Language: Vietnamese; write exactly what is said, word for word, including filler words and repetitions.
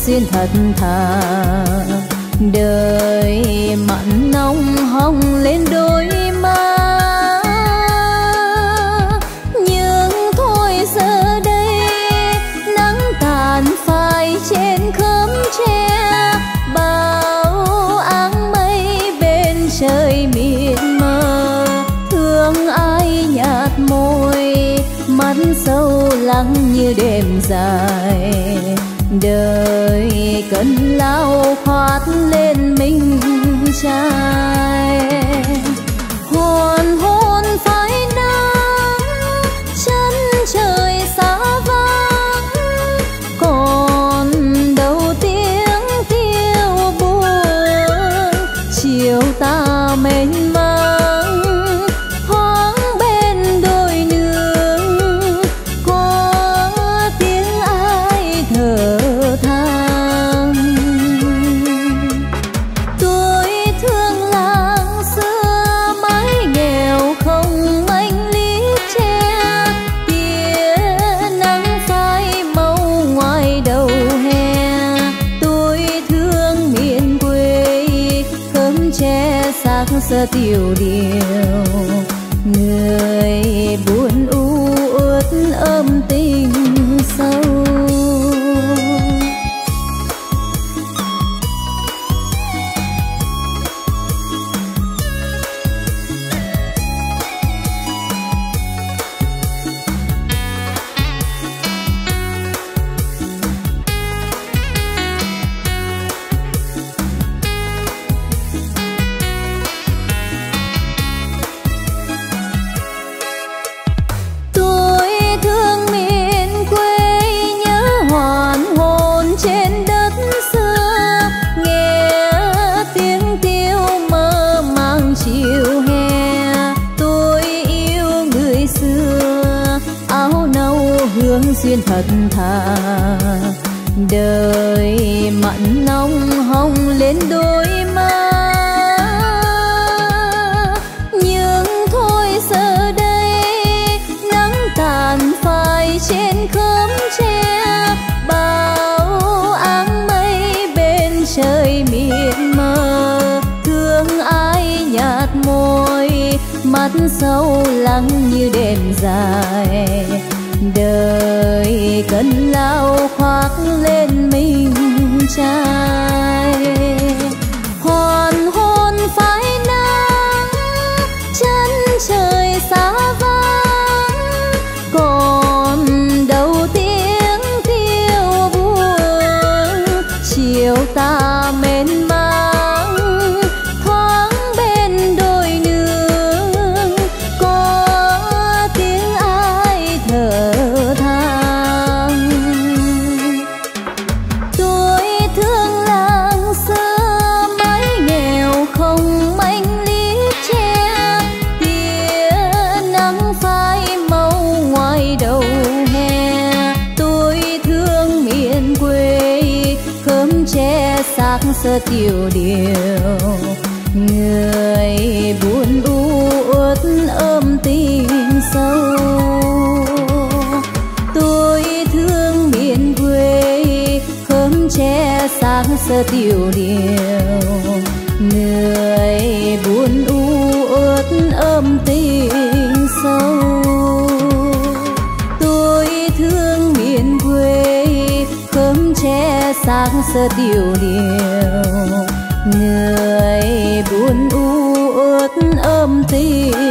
duyên thật thà. Đời mặn nồng hồng lên đôi má, nhưng thôi giờ đây nắng tàn phai trên khóm tre. Bao áng mây bên trời miền mờ, thương ai nhạt môi, mắt sâu lắng như đêm dài. Đời cơn lao khoát lên mình trai, hồn hôn phai nắng chân trời xa vắng. Còn đâu tiếng kêu buồn, chiều ta mênh mang thoáng bên đôi nương. Có tiếng ai thở than, tôi thương làng xưa mái nghèo không anh lý tre. Tia nắng phai màu ngoài đầu hè, tôi thương miền quê khóm tre xác xơ tiêu điều. Người buồn u uất ôm tình sâu, duyên thật thà. Đời mặn nồng hồng lên đôi má, nhưng thôi giờ đây nắng tàn phai trên khóm tre. Bao áng mây bên trời miền mờ, thương ai nhạt môi, mắt sâu lắng như đêm dài. Đời cơn lao khoác lên mình trai, hòn hôn phai nắng chân trời xa vắng. Còn đâu tiếng kêu buồn, chiều ta mênh mang thoáng bên đôi nương. Có tiếng ai thở than, tôi thương làng xưa mái nghèo không anh lý tre. Tia nắng phai màu ngoài đầu hè, tôi thương miền quê khóm tre xác xơ tiêu điều. Người buồn u uất ôm tình sâu, tôi thương miền quê khóm tre xác xơ tiêu điều. Người buồn u uất ôm tình sâu, tôi thương miền quê khóm tre xác xơ tiêu điều. Người buồn u uất ôm tình